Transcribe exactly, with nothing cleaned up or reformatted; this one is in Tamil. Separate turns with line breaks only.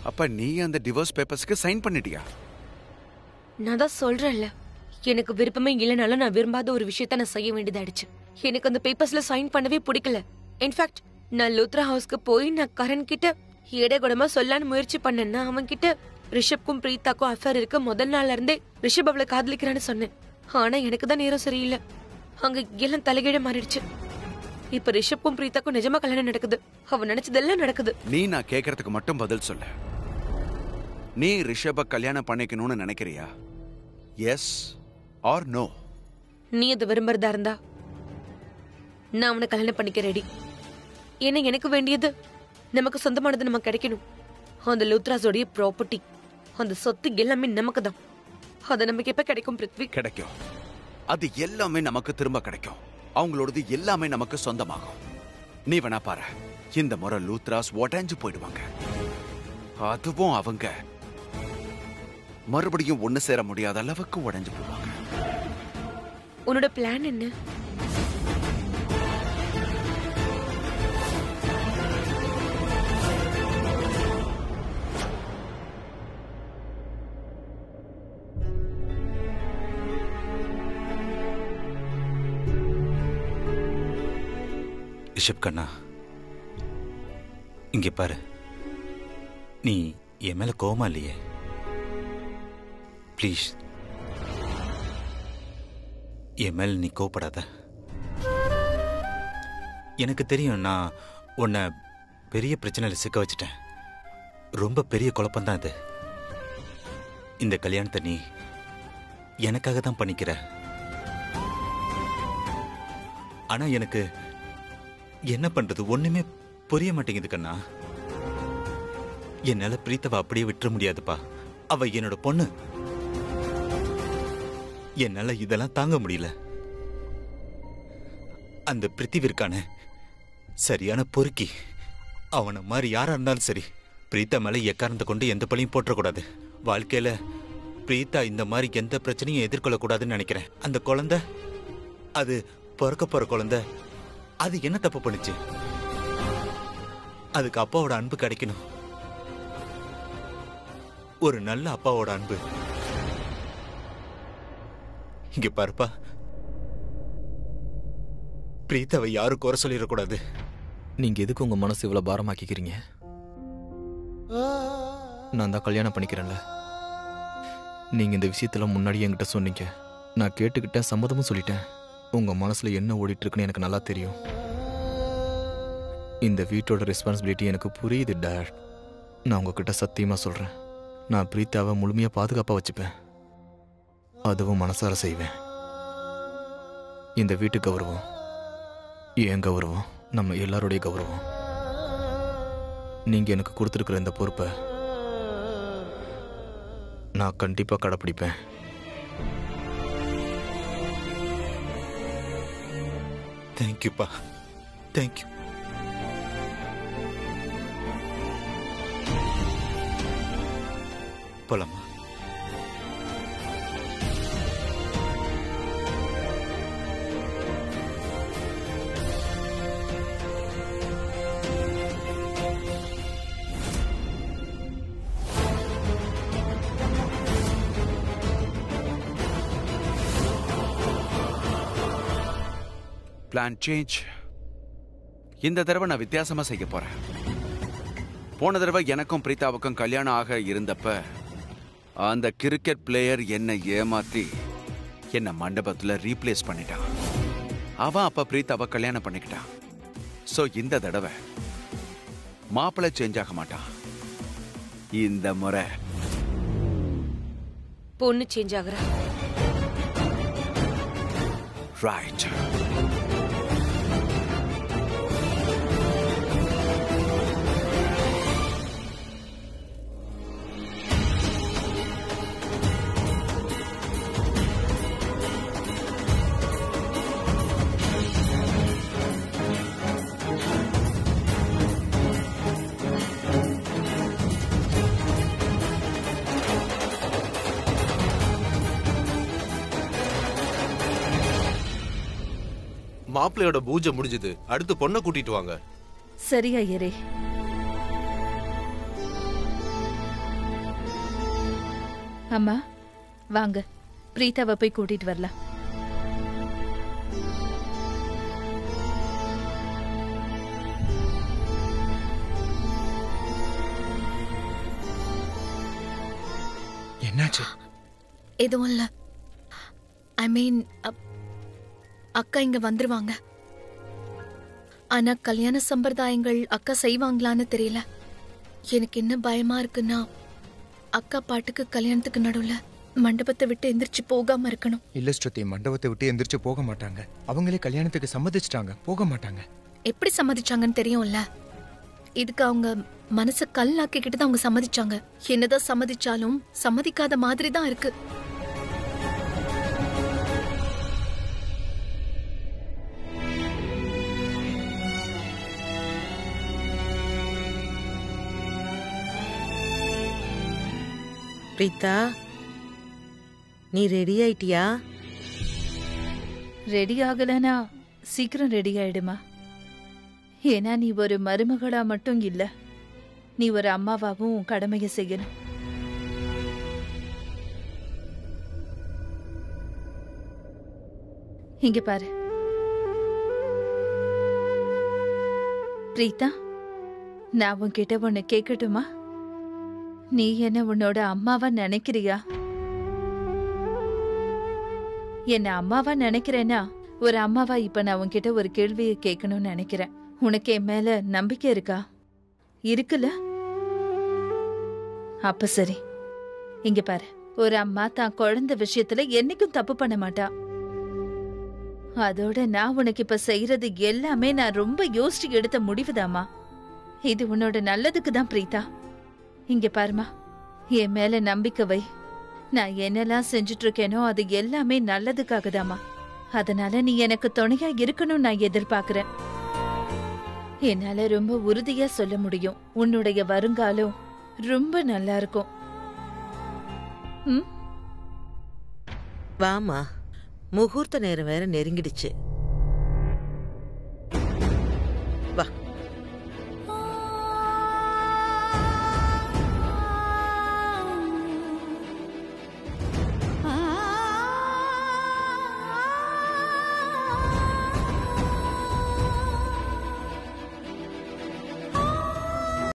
அப்ப நீ அந்த டிவோர்ஸ் பேப்பர்ஸ்க்கு சைன் பண்ணிட்டியா?
நான் தான் சொல்றேன்ல, எனக்கு விருப்பமே இல்லைனாலும் நான் விரும்பாத ஒரு விஷயத்த நான் செய்ய வேண்டியதாயிடுச்சு. எனக்கு அந்த பேப்பர்ஸ்ல சைன் பண்ணவே பிடிக்கல. இன்ஃபேக்ட் நான் லூத்ரா ஹவுஸ்க்கு போய் நான் கரண் கிட்ட ஏடகுடமா சொல்லான்னு முயற்சி பண்ணேன்னா அவன் கிட்ட ரிஷப்க்கும் பிரீத்தாக்கும் அஃபேர் இருக்க முதல் நாள்ல இருந்தே ரிஷப் அவளை காதலிக்கிறான்னு சொன்னேன். ஆனா எனக்கு தான் நேரம் சரியில்லை. அங்க எல்லாம் தலைகீழ மாறிடுச்சு. இப்ப ரிஷப்க்கும் பிரீத்தாக்கும் நிஜமா கல்யாணம் நடக்குது. அவன் நினைச்சதெல்லாம் நடக்குது.
நீ நான் கேக்குறதுக்கு மட்டும் பதில் சொல்ல. நீ ரிஷப கல்யாணம் பண்ணிக்கணும்னு நினைக்கிறியா? Yes or no?
நீ அதை விரும்புறதா இருந்தா நான் அவனை கல்யாணம் பண்ணிக்க ரெடி. ஏன்னா எனக்கு வேண்டியது நமக்கு சொந்தமானது நமக்கு கிடைக்கணும். அந்த லூத்ராஸோடைய ப்ராப்பர்ட்டி, அந்த சொத்து எல்லாமே நமக்கு தான். அது நமக்கு எப்ப கிடைக்கும் பிருத்வி?
கிடைக்கும். அது எல்லாமே நமக்கு திரும்ப கிடைக்கும். அவங்களோடது எல்லாமே நமக்கு சொந்தமாகும். நீ வேணா பாரு, இந்த முறை லூத்ராஸ் உடைஞ்சு போயிடுவாங்க. அதுவும் அவங்க மறுபடியும் ஒண்ணு சேர முடியாத அளவுக்கு உடைஞ்சு போவாங்க.
உன்னோட பிளான் என்ன?
ரிஷப் கண்ணா, இங்கே பாரு, நீ என் மேல கோவமா இல்லையே? ப்ளீஸ் என் மேல நீ கோவப்படாத. எனக்கு தெரியும் நான் உன்னை பெரிய பிரச்சனையில் சிக்க வச்சுட்டேன். ரொம்ப பெரிய குழப்பம்தான் இது. இந்த கல்யாணத்தை நீ எனக்காக தான் பண்ணிக்கிற. ஆனா எனக்கு என்ன பண்றது ஒண்ணுமே புரிய மாட்டேங்குது கண்ணா. என்னால பிரீத்தவ அப்படியே விட்டுற முடியாதுப்பா. அவ என்னோட பொண்ணு. என்னால இதெல்லாம் தாங்க முடியல. அந்த பிருத்திவிற்கான சரியான பொறுக்கி. அவனை மாதிரி யாரா இருந்தாலும் சரி, பிரீத்தா மேல எக்காரணத்தை கொண்டு எந்த பழியும் போட்டக்கூடாது. வாழ்க்கையில பிரீத்தா இந்த மாதிரி எந்த பிரச்சனையும் எதிர்கொள்ளக்கூடாதுன்னு நினைக்கிறேன். அந்த குழந்தை, அது பிறக்க போற குழந்தை, அது என்ன தப்பு பண்ணுச்சு? அதுக்கு அப்பாவோட அன்பு கிடைக்கணும். ஒரு நல்ல அப்பாவோட அன்பு. இங்க பாருப்பா, பிரீத்தாவை யாரும் குறை சொல்லிடக்கூடாது.
நீங்க எதுக்கு உங்க மனசு இவ்வளவு பாரமாக்கிக்கிறீங்க? நான் தான் கல்யாணம் பண்ணிக்கிறேன்ல. நீங்க இந்த விஷயத்துல முன்னாடி என்கிட்ட சொன்னீங்க. நான் கேட்டுக்கிட்டேன், சம்மதமும் சொல்லிட்டேன். உங்க மனசுல என்ன ஓடிட்டு இருக்குன்னு எனக்கு நல்லா தெரியும். இந்த வீட்டோட ரெஸ்பான்சிபிலிட்டி எனக்கு புரியுது டாட். நான் உங்ககிட்ட சத்தியமா சொல்றேன், நான் பிரீத்தாவை முழுமையா பாதுகாப்பா வச்சுப்பேன். அதுவும் மனசார செய்வேன். இந்த வீட்டு கௌரவம், என் கௌரவம், நம்ம எல்லாருடைய கௌரவம். நீங்க எனக்கு கொடுத்துருக்கிற இந்த பொறுப்பை நான் கண்டிப்பா கடைப்பிடிப்பேன்.
தேங்க்யூப்பா, தேங்க்யூ. போலாமா?
Plan change. இந்த தடவை நான் வித்தியாசமா செய்ய போறேன். போன தடவை எனக்கும் பிரீத்தாவுக்கும் கல்யாணம் ஆக இருந்தப்ப அந்த கிரிக்கெட் பிளேயர் என்னை ஏமாத்தி என்ன மண்டபத்துல ரீப்ளேஸ் பண்ணிட்டான். அவன் அப்ப பிரீத்தாவை கல்யாணம் பண்ணிக்கிட்டான். சோ இந்த தடவை மாப்பிள்ளை சேஞ்ச் ஆக மாட்டான். இந்த முறை
பொண்ணு சேஞ்ச் ஆகுறா.
ரைட்.
மாப்பிள்ளையோட பூஜை முடிஞ்சது. அடுத்து பொண்ணை கூட்டிட்டு வாங்க.
சரியா ஐயரே. அம்மா வாங்க, பிரீதாவை போய் கூட்டிட்டு வரலாம்.
என்னாச்சு?
எதுவும் இல்ல. ஐ மீன் அக்கா இங்க வந்துருவாங்க. ஆனா கல்யாண சம்பிரதாயங்கள் அக்கா செய்வாங்களான்னு தெரியல. எனக்கு என்ன பயமா இருக்குன்னா அக்கா பாட்டுக்கு கல்யாணத்துக்கு நடுவுல மண்டபத்தை விட்டு எந்திரிச்சு போகாம இருக்கணும்.
இல்ல ஸ்ருதி, மண்டபத்தை விட்டு எந்திரிச்சு போக மாட்டாங்க. அவங்களே கல்யாணத்துக்கு சம்மதிச்சிட்டாங்க, போக மாட்டாங்க.
எப்படி சம்மதிச்சாங்கன்னு தெரியும்ல. இதுக்கு அவங்க மனச கல்லாக்கிக்கிட்டு தான் அவங்க சம்மதிச்சாங்க. என்னதான் சம்மதிச்சாலும் சம்மதிக்காத மாதிரி தான் இருக்கு.
பிரீதா, நீ ரெடி ஆயிட்டியா?
ரெடி ஆகலனா சீக்கிரம் ரெடி ஆயிடுமா. ஏன்னா நீ ஒரு மருமகளா மட்டும் இல்ல, நீ ஒரு அம்மாவாவும் கடமையை செய்யணும். இங்க பாரு பிரீதா, நான் உன்கிட்ட ஒன்னு கேட்கட்டுமா? நீ என்ன உன்னோட அம்மாவா நினைக்கிறியா? என்ன அம்மாவா நினைக்கிறேன்னா ஒரு அம்மாவா இப்ப நான் உன்கிட்ட ஒரு கேள்வியை கேட்கணும்னு நினைக்கிறேன். உனக்கு என் மேல நம்பிக்கை இருக்கா? இருக்குல்ல? அப்ப சரி, இங்க பாரு, ஒரு அம்மா தான் குழந்தை விஷயத்துல என்னைக்கும் தப்பு பண்ண மாட்டா. அதோட நான் உனக்கு இப்ப செய்யறது எல்லாமே நான் ரொம்ப யோசிச்சு எடுத்த முடிவுதாமா. இது உன்னோட நல்லதுக்கு தான் பிரீதா. இங்க பாருமா, என் மேல நம்பிக்கை வை. நான் என்னெல்லாம் செஞ்சுட்டு இருக்கேனோ அது எல்லாமே நல்லதுக்காக தாமா. அதனால நீ எனக்கு துணையா இருக்கணும் நான் எதிர்பார்க்கிறேன். என்னால ரொம்ப உறுதியா சொல்ல முடியும், உன்னுடைய வருங்காலம் ரொம்ப நல்லா இருக்கும்.
வாமா, முகூர்த்த நேரம் வேற நெருங்கிடுச்சு.